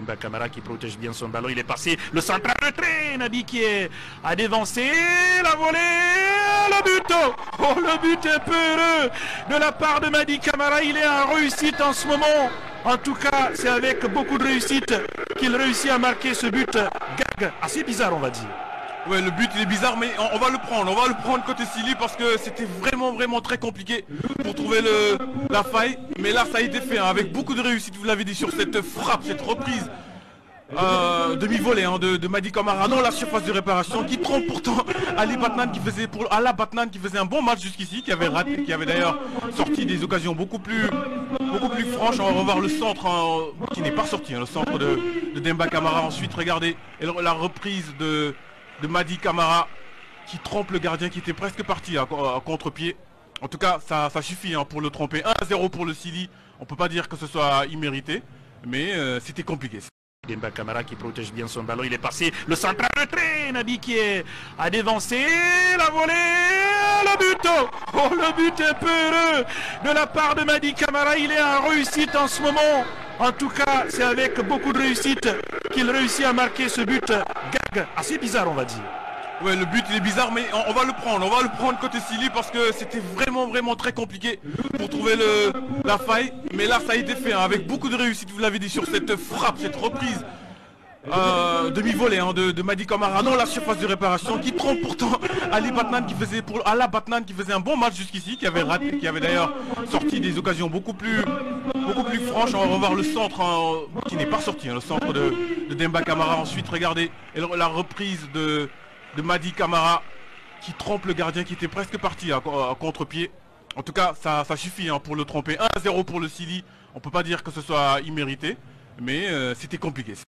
Demba Camara qui protège bien son ballon, il est passé, le centre à retrait, Nabi qui a dévancé, la volée, le but, oh le but est peureux de la part de Madi Camara, il est en réussite en ce moment, en tout cas c'est avec beaucoup de réussite qu'il réussit à marquer ce but, gag, assez bizarre on va dire. Ouais, le but il est bizarre, mais on va le prendre côté Silly parce que c'était vraiment très compliqué pour trouver la faille. Mais là ça a été fait hein, avec beaucoup de réussite, vous l'avez dit, sur cette frappe, cette reprise demi-volée hein, de Madi Camara dans la surface de réparation, qui trompe pourtant Ali Batnan qui faisait un bon match jusqu'ici, qui avait d'ailleurs sorti des occasions beaucoup plus franches. On va revoir le centre hein, qui n'est pas sorti, hein, le centre de Demba Camara. Ensuite regardez la reprise de Madi Camara qui trompe le gardien qui était presque parti à contre-pied. En tout cas ça suffit hein, pour le tromper. 1-0 pour le Silly, on peut pas dire que ce soit immérité, mais c'était compliqué. Demba Camara qui protège bien son ballon, il est passé, le centre à retrait, Nabi qui a dévancé, la volée, le but, oh le but est peureux de la part de Madi Camara, il est en réussite en ce moment, en tout cas c'est avec beaucoup de réussite qu'il réussit à marquer ce but, gag, assez bizarre on va dire. Ouais, le but il est bizarre, mais on va le prendre côté Silly parce que c'était vraiment très compliqué pour trouver la faille. Mais là ça a été fait hein, avec beaucoup de réussite, vous l'avez dit, sur cette frappe, cette reprise demi-volée hein, de Madi Camara dans la surface de réparation, qui trompe pourtant Ali Batnan qui faisait un bon match jusqu'ici, qui avait d'ailleurs sorti des occasions beaucoup plus franches. On va revoir le centre hein, qui n'est pas sorti, hein, le centre de Demba Camara. Ensuite regardez la reprise de Madi Camara qui trompe le gardien qui était presque parti à contre-pied. En tout cas ça suffit hein, pour le tromper. 1-0 pour le Silly, on peut pas dire que ce soit immérité, mais c'était compliqué.